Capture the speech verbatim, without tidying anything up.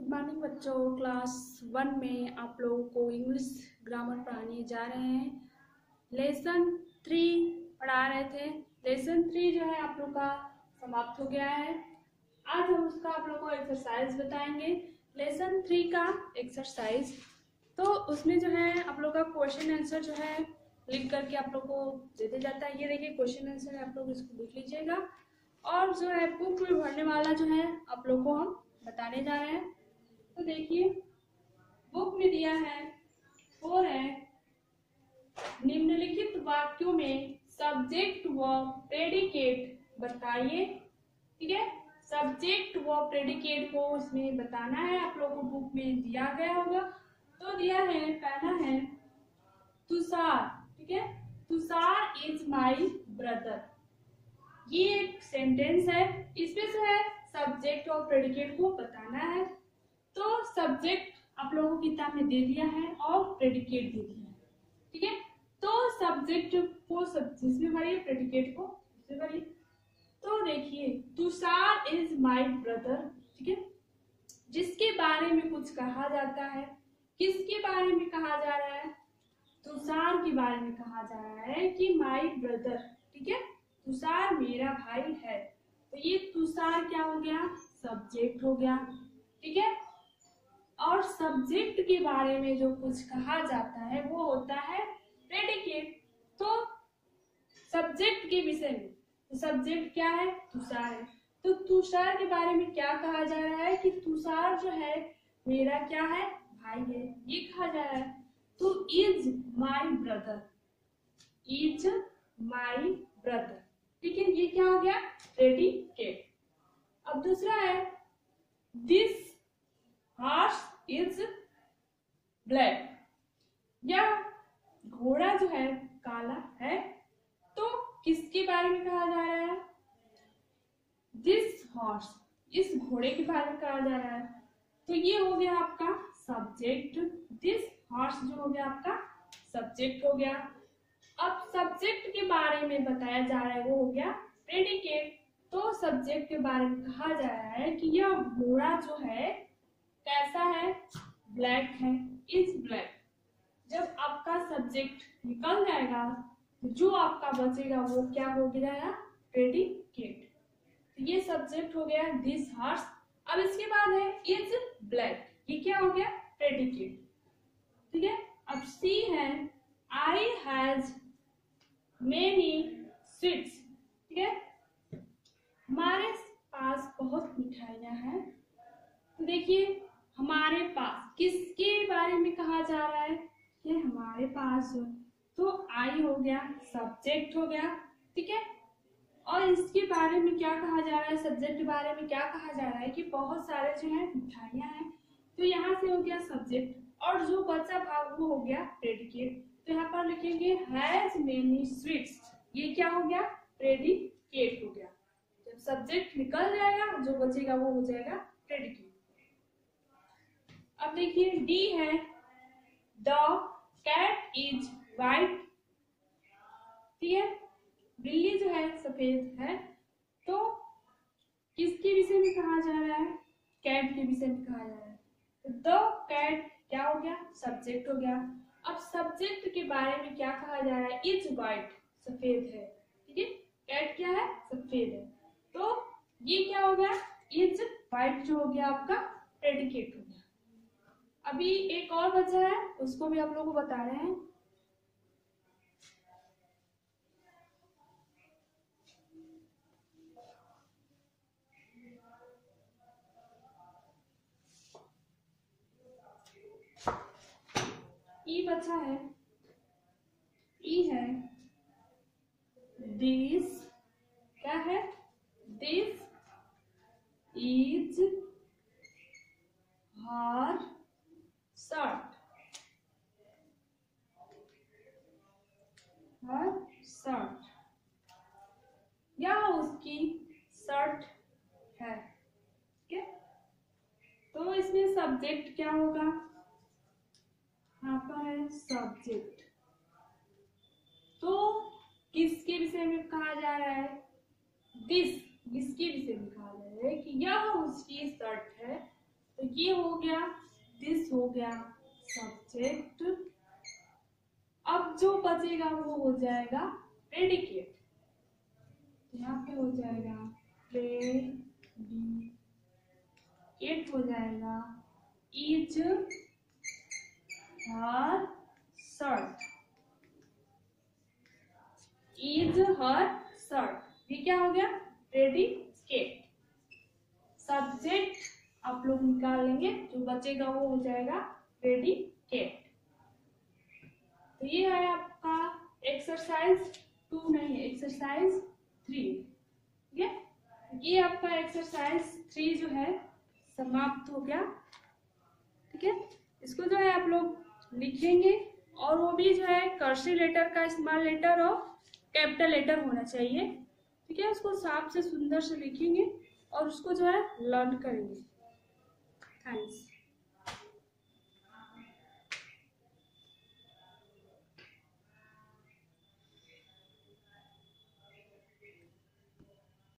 Good morning बच्चों। Class one में आप लोगों को इंग्लिश ग्रामर पढ़ाने जा रहे हैं। लेसन थ्री पढ़ा रहे थे। लेसन थ्री जो है आप लोग का समाप्त हो गया है। आज हम उसका आप लोग को एक्सरसाइज बताएंगे। लेसन थ्री का एक्सरसाइज, तो उसमें जो है आप लोग का क्वेश्चन आंसर जो है लिख करके आप लोग को देते जाता है। ये देखिए क्वेश्चन आंसर है, आप लोग इसको लिख लीजिएगा। और जो है बुक में भरने वाला जो है आप लोग को हम बताने जा रहे हैं। तो देखिए बुक में दिया है फोर है, निम्नलिखित वाक्यों में सब्जेक्ट व प्रेडिकेट बताइए। ठीक है, सब्जेक्ट व प्रेडिकेट को उसमें बताना है। आप लोगों को बुक में दिया गया होगा। तो दिया है, पहला है तुषार। ठीक है, तुषार इज माई ब्रदर। ये एक सेंटेंस है, इसमें जो है सब्जेक्ट और प्रेडिकेट को बताना है। तो सब्जेक्ट आप लोगों को किताब में दे दिया है और प्रेडिकेट दे दिया है। ठीक है, तो सब्जेक्ट को सब जिसमें भरिए, प्रेडिकेट को इसमें भरिए। तो देखिए तुषार इज माय ब्रदर। ठीक है, जिसके बारे में कुछ कहा जाता है, किसके बारे में कहा जा रहा है? तुषार के बारे में कहा जा रहा है कि माय ब्रदर। ठीक है, तुषार मेरा भाई है। तो ये तुषार क्या हो गया? सब्जेक्ट हो गया। ठीक है, और सब्जेक्ट के बारे में जो कुछ कहा जाता है वो होता है प्रेडिकेट। तो सब्जेक्ट के विषय में तो सब्जेक्ट क्या है? तुषार है। तो तुषार के बारे में क्या कहा जा रहा है कि तुषार जो है मेरा क्या है? भाई है, ये कहा जा रहा है। तो is my brother, is my brother. ठीक है, ये क्या हो गया? प्रेडिकेट। अब दूसरा है दिस हॉर्स इज ब्लैक। यह घोड़ा जो है काला है। तो किसके बारे में कहा जा रहा है? दिस हॉर्स, इस घोड़े के बारे में कहा जा रहा है। तो ये हो गया आपका सब्जेक्ट। दिस हॉर्स जो हो गया आपका सब्जेक्ट हो गया। अब सब्जेक्ट के बारे में बताया जा रहा है वो हो गया प्रेडिकेट। तो सब्जेक्ट के बारे में कहा जा रहा है कि यह घोड़ा जो है कैसा है? ब्लैक है, इज ब्लैक। जब आपका सब्जेक्ट निकल जाएगा तो जो आपका बचेगा वो क्या हो जाएगा? प्रेडिकेट। तो ये सब्जेक्ट हो गया दिस हॉर्स। अब इसके बाद है इज ब्लैक, ये क्या हो गया? प्रेडिकेट। ठीक है, अब सी है आई हैज मेनी स्वीट्स। ठीक है, हमारे पास बहुत मिठाइयाँ हैं। तो देखिए हमारे पास किसके बारे में कहा जा रहा है? ये हमारे पास। तो आई हो गया, सब्जेक्ट हो गया। ठीक है, और इसके बारे में क्या कहा जा रहा है? सब्जेक्ट के बारे में क्या कहा जा रहा है कि बहुत सारे जो है मिठाइयाँ हैं। तो यहाँ से हो गया सब्जेक्ट, और जो बचा भाग वो हो गया प्रेडिकेट। तो यहाँ पर लिखेंगे हैज मेनी स्वीट्स, ये क्या हो गया? प्रेडिकेट हो गया। जब सब्जेक्ट निकल जाएगा जो बचेगा वो हो जाएगा प्रेडिकेट। अब देखिए डी है द कैट इज व्हाइट। ठीक है, बिल्ली जो है सफेद है। तो किसके विषय में कहा जा रहा है? कैट के विषय में कहा जा रहा है। तो द कैट क्या हो गया? सब्जेक्ट हो गया। अब सब्जेक्ट के बारे में क्या कहा जा रहा है? इज व्हाइट, सफेद है। ठीक है, कैट क्या है? सफेद है। तो ये क्या हो गया? इज व्हाइट जो हो गया आपका प्रेडिकेट हो गया। अभी एक और बचा है, उसको भी आप लोगों को बता रहे हैं। ई बचा है, ई है दिस, क्या है? This is her shirt, her shirt, यह उसकी शर्ट है। ठीक है, तो इसमें सब्जेक्ट क्या होगा? यहाँ पर है सब्जेक्ट। तो किसके विषय में कहा जा रहा है? दिस, इसके विषय में कहा जा रहा है कि यह उसकी शर्ट है। तो ये हो गया, दिस हो गया सब्जेक्ट। अब जो बचेगा वो हो जाएगा प्रेडिकेट। यहाँ पे हो जाएगा प्रेडिकेट हो जाएगा is her shirt, is her shirt. ये क्या हो गया प्रेडिकेट। सब्जेक्ट आप लोग निकाल लेंगे, जो बचेगा वो हो जाएगा प्रेडिकेट। तो ये है आपका एक्सरसाइज टू नहीं, एक्सरसाइज थ्री। ठीक है, ये आपका एक्सरसाइज थ्री जो है समाप्त हो गया। ठीक है, इसको जो है आप लोग लिखेंगे, और वो भी जो है कर्सिव लेटर का, स्मॉल लेटर और कैपिटल लेटर होना चाहिए। ठीक है, उसको साफ से सुंदर से लिखेंगे और उसको जो है लर्न करेंगे। थैंक्स।